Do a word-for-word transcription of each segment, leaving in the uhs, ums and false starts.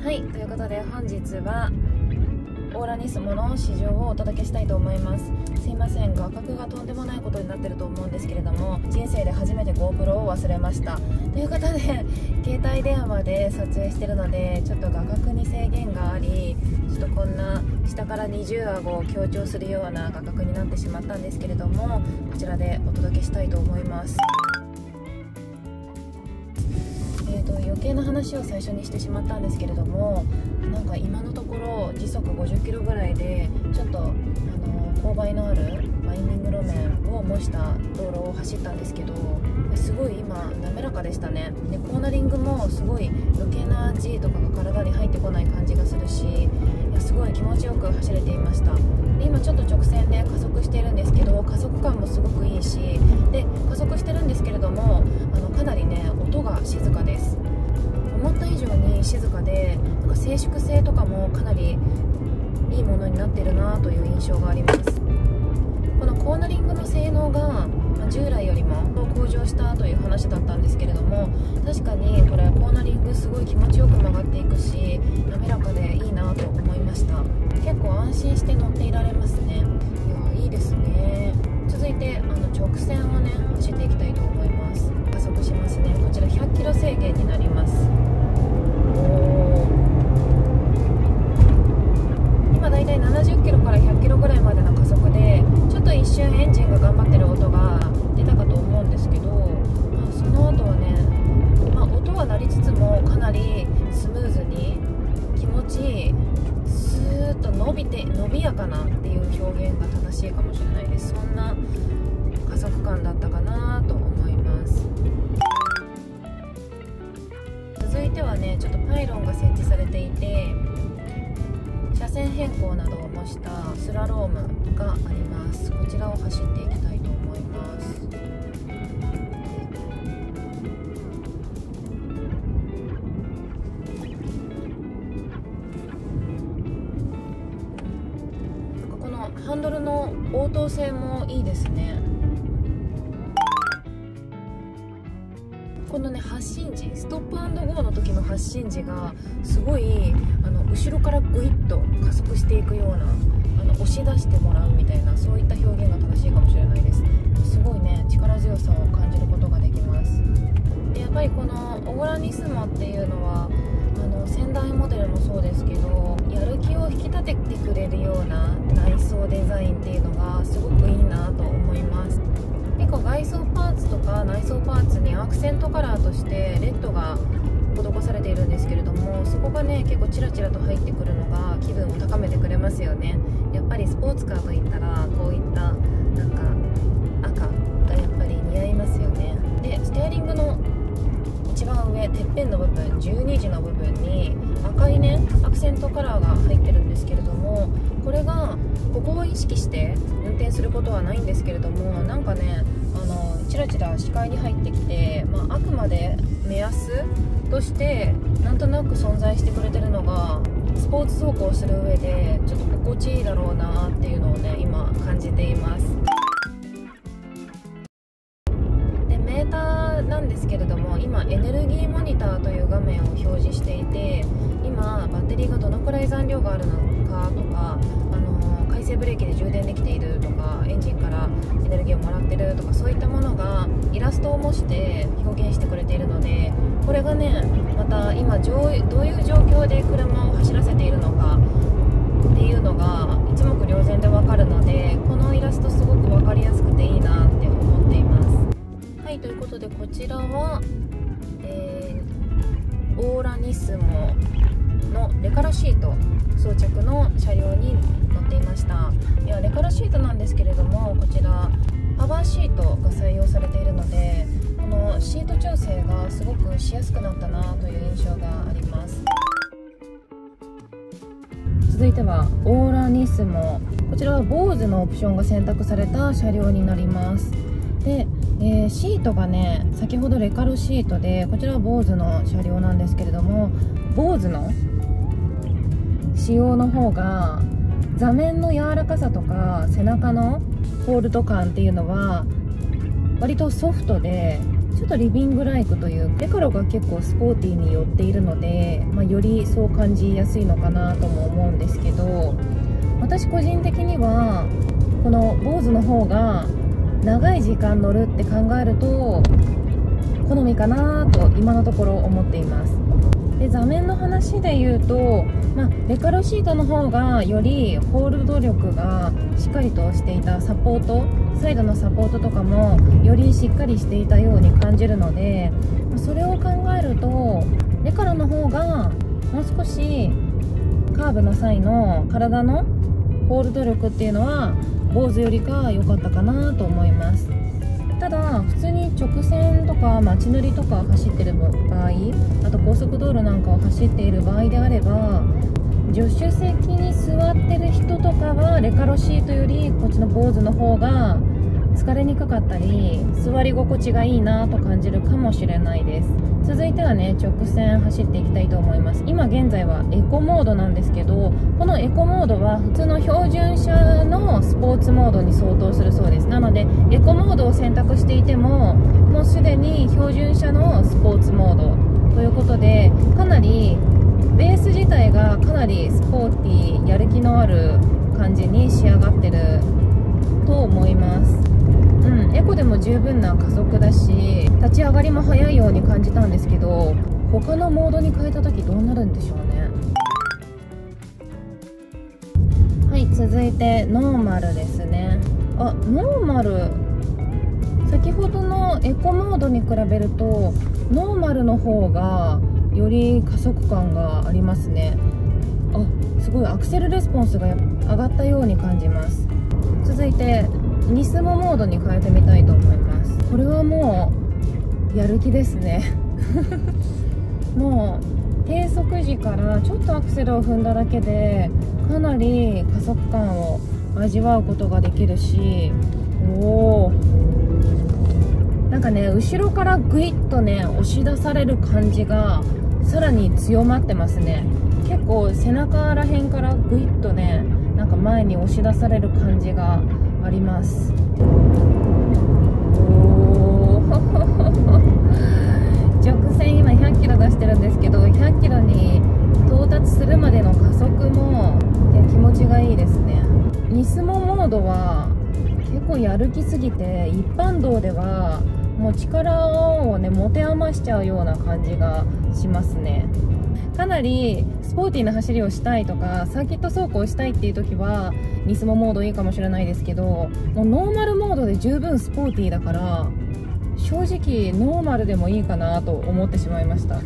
はい、ということで本日はオーラニスモの試乗をお届けしたいと思います。すいません、画角がとんでもないことになってると思うんですけれども、人生で初めて GoPro を忘れました。ということで携帯電話で撮影してるのでちょっと画角に制限があり、ちょっとこんな下から二重顎を強調するような画角になってしまったんですけれども、こちらでお届けしたいと思います。えーと、余計な話を最初にしてしまったんですけれども、なんか今のところ時速ごじゅっキロぐらいでちょっとあの勾配のあるワインディング路面を模した道路を走ったんですけど、すごい今滑らかでしたね。でコーナリングもすごい余計な G とかが体に入ってこない感じがするし、いやすごい気持ちよく走れていました。で今ちょっと直線で加速しているんですけど、加速感もすごくいいし、で加速してるんですけれども、あのかなりね音が静かです。思った以上に静かで、なんか静粛性とかもかなりいいものになってるなという印象があります。このコーナリングの性能が従来よりも向上したという話だったんですけれども、確かにこれコーナリングすごい気持ちよく曲がっていくし、滑らかでいいなと思いました。結構安心して乗っていられますね。いやいいですね。続いてあの直線をね走っていきたいと思います。加速しますね。こちらひゃっキロ制限になります。今だいたいななじゅっキロからひゃっキロぐらいまでの加速で、ちょっと一瞬エンジンが頑張ってる音が出たかと思うんですけど、まあ、その後はね、まあ、音は鳴りつつもかなりスムーズに気持ちいい、スーッと伸びて伸びやかなっていう表現が正しいかもしれないです。そんな加速感だったかなと思います。続いてはね、ちょっとパイロンが設置されていて、車線変更などを模したスラロームがあります。こちらを走っていきたいと思います。なんかこのハンドルの応答性もいいですね。このね発進時、ストップ&ゴーの時の発進時がすごいあの後ろからグイッと加速していくような、あの押し出してもらうみたいな、そういった表現が正しいかもしれないです。すごいね力強さを感じることができます。でやっぱりこのオーラニスモっていうのはあの先代モデルもそうですけど、やる気を引き立ててくれるような内装デザインっていうのがすごくいいなと思います。結構外装パーツとか内装パーツにアクセントカラーとしてレッドが施されているんですけれども、そこがね結構チラチラと入ってくるのが気分を高めてくれますよね。やっぱりスポーツカーといったらこういったなんか赤がやっぱり似合いますよね。でステアリングの一番上てっぺんの部分、じゅうにじの部分に赤いねアクセントカラーが入ってるんですけれども、これがここを意識して運転することはないんですけれども、なんかねあのチラチラ視界に入ってきて、まあ、あくまで目安としてなんとなく存在してくれてるのが、スポーツ走行する上でちょっと心地いいだろうなっていうのをね今感じています。でメーターなんですけれども、今エネルギーモニターという画面を表示していて、今バッテリーがどのくらい残量があるのかとか、あの回生ブレーキで充電できているとか、エンジンからエネルギーをもらってるとか、そういったものがイラストを模して表現してくれているので、これがねまた今どういう状況で車を走らせているのかっていうのが一目瞭然でわかるので、このイラストすごく分かりやすくていいなって思っています。はい、ということでこちらは、えー、オーラニスモのレカラシート装着の車両に乗っていました。いやレカラシートなんですけれども、こちらパワーシートが採用されているので、このシート調整がすごくしやすくなったなという印象があります。続いてはオーラニスモ、こちらは ボーズ のオプションが選択された車両になります。で、えー、シートがね先ほどレカルシートで、こちらは ボーズ の車両なんですけれども、 ボーズ の仕様の方が座面の柔らかさとか背中のホールド感っていうのは割とソフトでちょっとリビングライクというレカロが結構スポーティーに寄っているので、まあ、よりそう感じやすいのかなとも思うんですけど、私個人的にはこの坊主の方が長い時間乗るって考えると好みかなと今のところ思っています。で座面の話で言うと、まあ、レカロシートの方がよりホールド力がしっかりとしていた、サポートサイドのサポートとかもよりしっかりしていたように感じるので、それを考えるとレカロの方がもう少しカーブの際の体のホールド力っていうのは坊主よりか良かったかなと思います。ただ普通に直線とか街塗りとか走ってる場合、あと高速道路なんかを走っている場合であれば、助手席に座ってる人とかはレカロシートよりこっちの坊主の方が疲れにくかったり座り心地がいいなと感じるかもしれないです。続いてはね、直線走っていきたいと思います。今現在はエコモードなんですけど、このエコモードは普通の標準車のスポーツモードに相当するそうです。なのでエコモードを選択していてももうすでに標準車のスポーツモードということで、かなりベース自体がかなりスポーティー、やる気のある感じに仕上がってると思います。うん、エコでも十分な加速だし立ち上がりも速いように感じたんですけど、他のモードに変えた時どうなるんでしょうね。はい、続いてノーマルですね。あ、ノーマル、先ほどのエコモードに比べるとノーマルの方がより加速感がありますね。あ、すごいアクセルレスポンスが上がったように感じます。続いてニスモモードに変えてみたいと思います。これはもうやる気ですねもう低速時からちょっとアクセルを踏んだだけでかなり加速感を味わうことができるし、おー、なんかね、後ろからグイッとね押し出される感じがさらに強まってますね。結構背中らへんからグイッとね、なんか前に押し出される感じがあります。お直線今ひゃっキロ出してるんですけど、ひゃっキロに到達するまでの加速も気持ちがいいですね。ニスモモードは結構やる気すぎて一般道ではもう力をね持て余しちゃうような感じがしますね。かなりスポーティーな走りをしたいとかサーキット走行したいっていう時はニスモモードいいかもしれないですけど、もうノーマルモードで十分スポーティーだから正直ノーマルでもいいかなと思ってしまいました。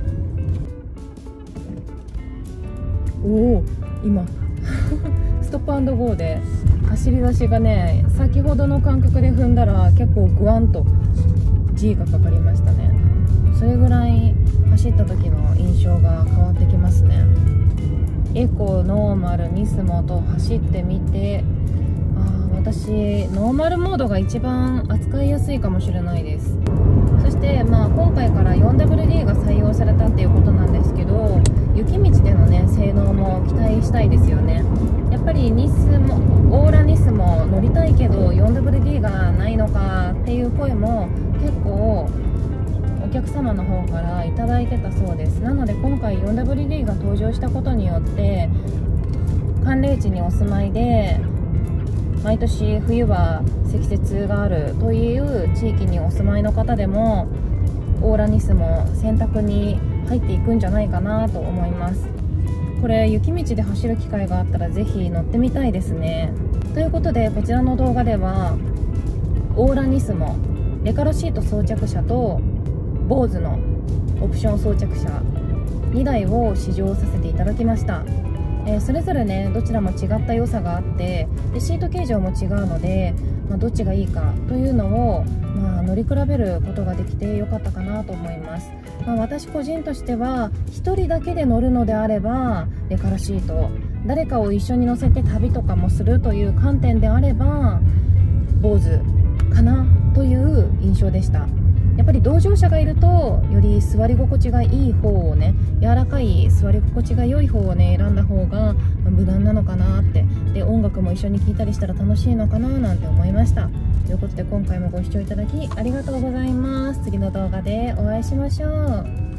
おお、今ストップ&ゴーで走り出しがね、先ほどの感覚で踏んだら結構グワンと G がかかりましたね。それぐらい走った時の印象が変わってきますね。エコ、ノーマル、ニスモと走ってみて、あー、私ノーマルモードが一番扱いやすいかもしれないです。そして、まあ、今回から フォーダブリューディー が採用されたっていうことなんですけど、雪道でのね性能も期待したいですよね。やっぱりニスモ、オーラニスモ乗りたいけど フォーダブリューディー がないのかっていう声も結構お客様の方からいただいてたそうです。なので今回 フォーダブリューディー が登場したことによって、寒冷地にお住まいで毎年冬は積雪があるという地域にお住まいの方でもオーラニスモ選択に入っていくんじゃないかなと思います。これ雪道で走る機会があったらぜひ乗ってみたいですね。ということでこちらの動画ではオーラニスモレカロシート装着車と坊主のオプション装着車にだいを試乗させていただきました。えー、それぞれねどちらも違った良さがあってでシート形状も違うので、まあ、どっちがいいかというのを、まあ、乗り比べることができてよかったかなと思います。まあ、私個人としてはひとりだけで乗るのであればレカロシート、誰かを一緒に乗せて旅とかもするという観点であれば坊主かなという印象でした。 やっぱり同乗者がいるとより座り心地がいい方をね、柔らかい座り心地が良い方をね選んだ方が無難なのかなって、で音楽も一緒に聴いたりしたら楽しいのかななんて思いました。ということで今回もご視聴いただきありがとうございます。次の動画でお会いしましょう。